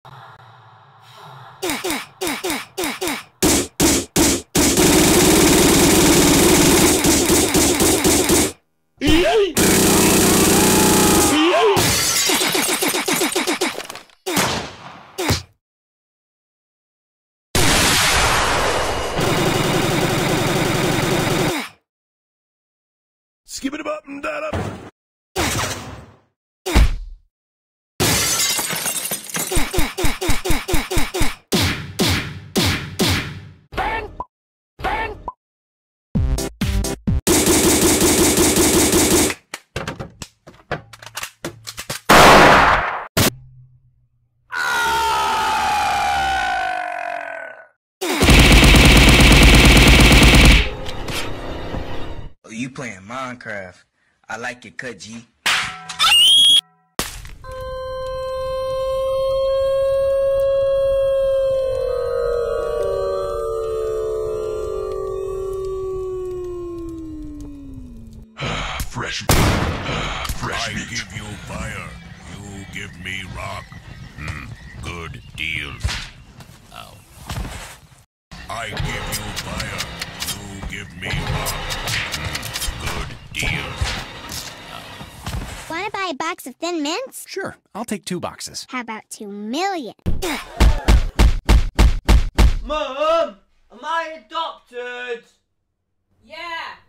Skip it up and that up. You playing Minecraft. I like your cut, G. Fresh I meat. give you fire, you give me rock. Good deal. Ow. I give you fire, you give me rock. Good deal. Want to buy a box of Thin Mints? Sure, I'll take 2 boxes. How about 2 million? Mum, am I adopted? Yeah,